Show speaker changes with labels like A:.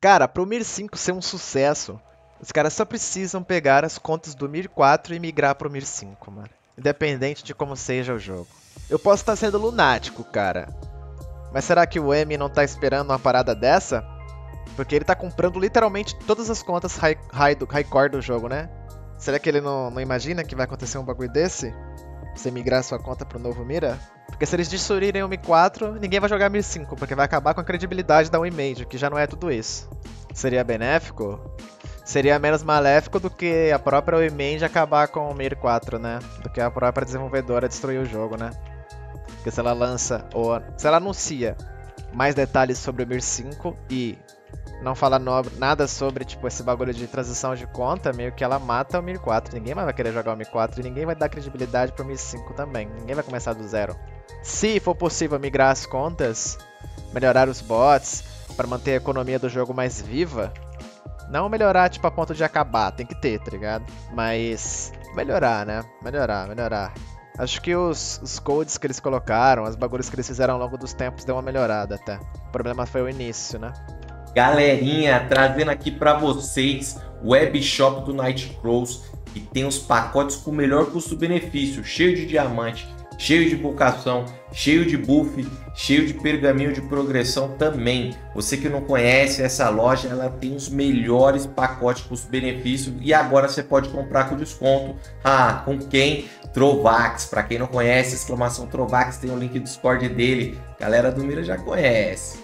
A: Cara, pro Mir 5 ser um sucesso, os caras só precisam pegar as contas do Mir 4 e migrar pro Mir 5, mano. Independente de como seja o jogo. Eu posso estar sendo lunático, cara. Mas será que o M não tá esperando uma parada dessa? Porque ele tá comprando literalmente todas as contas high core do jogo, né? Será que ele não imagina que vai acontecer um bagulho desse? Você migrar sua conta pro novo Mira? Porque se eles destruírem o Mi 4, ninguém vai jogar Mi 5, porque vai acabar com a credibilidade da Wiimage, que já não é tudo isso. Seria benéfico? Seria menos maléfico do que a própria Wiimage acabar com o Mir 4, né? Do que a própria desenvolvedora destruir o jogo, né? Porque se ela lança, ou se ela anuncia mais detalhes sobre o Mir 5 e não fala nada sobre, tipo, esse bagulho de transição de conta, meio que ela mata o Mir 4. Ninguém mais vai querer jogar o Mir 4 e ninguém vai dar credibilidade pro Mir 5 também. Ninguém vai começar do zero. Se for possível migrar as contas, melhorar os bots, para manter a economia do jogo mais viva, não melhorar, tipo, a ponto de acabar, tem que ter, tá ligado? Mas melhorar, né? Melhorar. Acho que os codes que eles colocaram, os bagulhos que eles fizeram ao longo dos tempos deu uma melhorada até. O problema foi o início, né?
B: Galerinha, trazendo aqui para vocês o webshop do Nightcrawls, que tem os pacotes com o melhor custo-benefício, cheio de diamante, cheio de vocação, cheio de buff, cheio de pergaminho de progressão também. Você que não conhece essa loja, ela tem os melhores pacotes custo-benefício e agora você pode comprar com desconto. Ah, com quem? Trovax. Para quem não conhece, exclamação Trovax, tem o link do Discord dele. Galera do Mira já conhece.